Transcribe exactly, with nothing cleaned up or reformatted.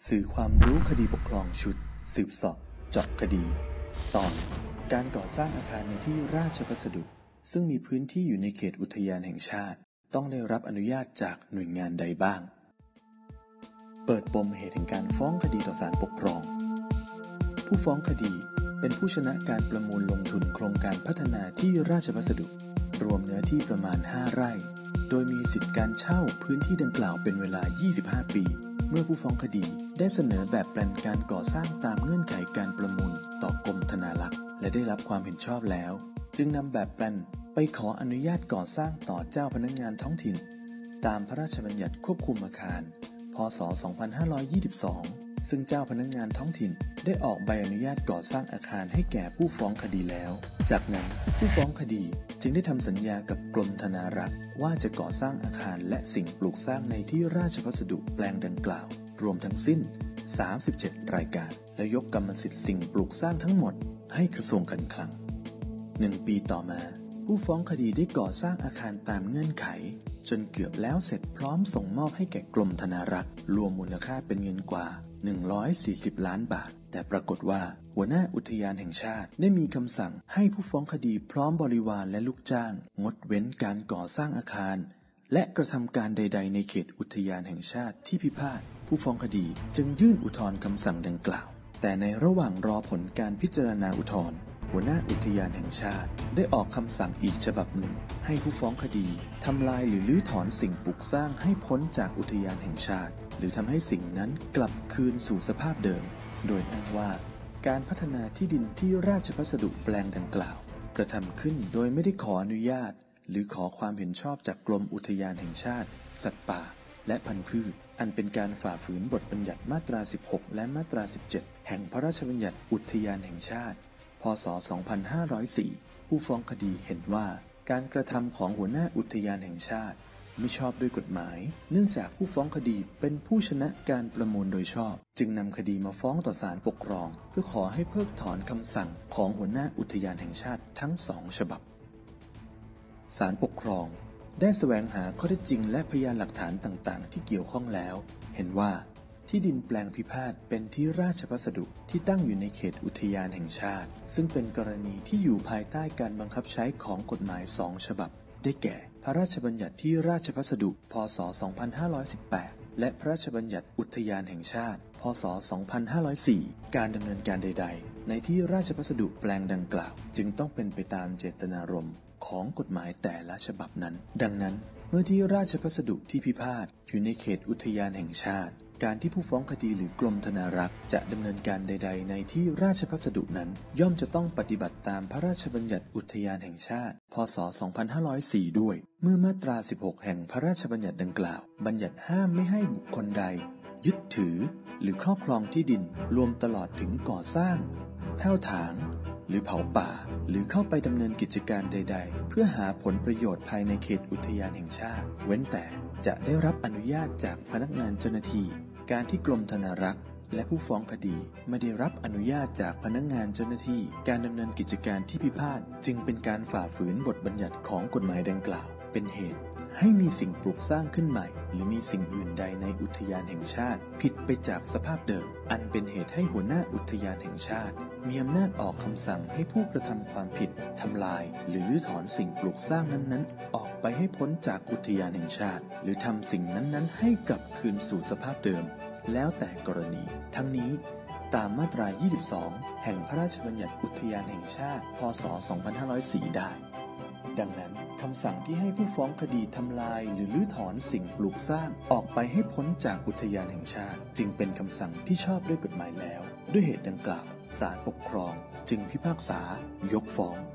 สื่อความรู้คดีปกครองชุดสืบเสาะเจาะคดีตอนการก่อสร้างอาคารในที่ราชพัสดุซึ่งมีพื้นที่อยู่ในเขตอุทยานแห่งชาติต้องได้รับอนุญาตจากหน่วยงานใดบ้างเปิดปมเหตุแห่งการฟ้องคดีต่อศาลปกครองผู้ฟ้องคดีเป็นผู้ชนะการประมูลลงทุนโครงการพัฒนาที่ราชพัสดุรวมเนื้อที่ประมาณห้าไร่โดยมีสิทธิการเช่าพื้นที่ดังกล่าวเป็นเวลายี่สิบห้าปีเมื่อผู้ฟ้องคดีได้เสนอแบบแปลนการก่อสร้างตามเงื่อนไขการประมูลต่อกรมธนารักษ์และได้รับความเห็นชอบแล้วจึงนำแบบแปลนไปขออนุญาตก่อสร้างต่อเจ้าพนักงานท้องถิ่นตามพระราชบัญญัติควบคุมอาคารพ.ศ. สองพันห้าร้อยยี่สิบสองซึ่งเจ้าพนักงานท้องถิ่นได้ออกใบอนุญาตก่อสร้างอาคารให้แก่ผู้ฟ้องคดีแล้วจากนั้นผู้ฟ้องคดีจึงได้ทำสัญญากับกรมธนารักษ์ว่าจะก่อสร้างอาคารและสิ่งปลูกสร้างในที่ราชพัสดุแปลงดังกล่าวรวมทั้งสิ้นสามสิบเจ็ดรายการและยกกรรมสิทธิ์สิ่งปลูกสร้างทั้งหมดให้กระทรวงการคลังหนึ่งปีต่อมาผู้ฟ้องคดีได้ก่อสร้างอาคารตามเงื่อนไขจนเกือบแล้วเสร็จพร้อมส่งมอบให้แก่กรมธนารักษ์รวมมูลค่าเป็นเงินกว่าหนึ่งร้อยสี่สิบล้านบาทแต่ปรากฏว่าหัวหน้าอุทยานแห่งชาติได้มีคำสั่งให้ผู้ฟ้องคดีพร้อมบริวารและลูกจ้างงดเว้นการก่อสร้างอาคารและกระทำการใดๆในเขตอุทยานแห่งชาติที่พิพาทผู้ฟ้องคดีจึงยื่นอุทธรณ์คำสั่งดังกล่าวแต่ในระหว่างรอผลการพิจารณาอุทธรณ์หัวหน้าอุทยานแห่งชาติได้ออกคำสั่งอีกฉบับหนึ่งให้ผู้ฟ้องคดีทำลายหรือรื้อถอนสิ่งปลูกสร้างให้พ้นจากอุทยานแห่งชาติหรือทำให้สิ่งนั้นกลับคืนสู่สภาพเดิมโดยอ้างว่าการพัฒนาที่ดินที่ราชพัสดุแปลงดังกล่าวกระทำขึ้นโดยไม่ได้ขออนุญาตหรือขอความเห็นชอบจากกรมอุทยานแห่งชาติสัตว์ป่าและพันธุ์พืชอันเป็นการฝ่าฝืนบทบัญญัติมาตราสิบหกและมาตราสิบเจ็ดแห่งพระราชบัญญัติอุทยานแห่งชาติพ.ศ. สองพันห้าร้อยสี่ผู้ฟ้องคดีเห็นว่าการกระทำของหัวหน้าอุทยานแห่งชาติไม่ชอบด้วยกฎหมายเนื่องจากผู้ฟ้องคดีเป็นผู้ชนะการประมูลโดยชอบจึงนำคดีมาฟ้องต่อศาลปกครองเพื่อขอให้เพิกถอนคำสั่งของหัวหน้าอุทยานแห่งชาติทั้งสองฉบับศาลปกครองได้แสวงหาข้อเท็จจริงและพยานหลักฐานต่างๆที่เกี่ยวข้องแล้วเห็นว่าที่ดินแปลงพิพาทเป็นที่ราชพัสดุที่ตั้งอยู่ในเขตอุทยานแห่งชาติซึ่งเป็นกรณีที่อยู่ภายใต้การบังคับใช้ของกฎหมายสองฉบับได้แก่พระราชบัญญัติที่ราชพัสดุพ.ศ. สองพันห้าร้อยสิบแปดและพระราชบัญญัติอุทยานแห่งชาติพ.ศ. สองพันห้าร้อยสี่การดำเนินการใดๆในที่ราชพัสดุแปลงดังกล่าวจึงต้องเป็นไปตามเจตนารมณ์ของกฎหมายแต่ละฉบับนั้นดังนั้นเมื่อที่ราชพัสดุที่พิพาทอยู่ในเขตอุทยานแห่งชาติการที่ผู้ฟ้องคดีหรือกรมธนารักษ์จะดำเนินการใดๆในที่ราชพัสดุนั้นย่อมจะต้องปฏิบัติตามพระราชบัญญัติอุทยานแห่งชาติพ.ศ. สองพันห้าร้อยสี่ด้วยเมื่อมาตราสิบหกแห่งพระราชบัญญัติดังกล่าวบัญญัติห้ามไม่ให้บุคคลใดยึดถือหรือครอบครองที่ดินรวมตลอดถึงก่อสร้างแผ่วถางหรือเผาป่าหรือเข้าไปดำเนินกิจการใดๆเพื่อหาผลประโยชน์ภายในเขตอุทยานแห่งชาติเว้นแต่จะได้รับอนุญาตจากพนักงานเจ้าหน้าที่การที่กรมธนารักษ์และผู้ฟ้องคดีไม่ได้รับอนุญาตจากพนักงานเจ้าหน้าที่การดำเนินกิจการที่พิพาทจึงเป็นการฝ่าฝืนบทบัญญัติของกฎหมายดังกล่าวเป็นเหตุให้มีสิ่งปลูกสร้างขึ้นใหม่หรือมีสิ่งอื่นใดในอุทยานแห่งชาติผิดไปจากสภาพเดิมอันเป็นเหตุให้หัวหน้าอุทยานแห่งชาติมีอำนาจออกคำสั่งให้ผู้กระทำความผิดทำลายหรือรื้อถอนสิ่งปลูกสร้างนั้นๆออกไปให้พ้นจากอุทยานแห่งชาติหรือทำสิ่งนั้นๆให้กลับคืนสู่สภาพเดิมแล้วแต่กรณีทั้งนี้ตามมาตรายี่สิบสองแห่งพระราชบัญญัติอุทยานแห่งชาติพ.ศ. สองพันห้าร้อยสี่ได้ดังนั้นคำสั่งที่ให้ผู้ฟ้องคดีทำลายหรือรื้อถอนสิ่งปลูกสร้างออกไปให้พ้นจากอุทยานแห่งชาติจึงเป็นคำสั่งที่ชอบด้วยกฎหมายแล้วด้วยเหตุดังกล่าวศาลปกครองจึงพิพากษายกฟ้อง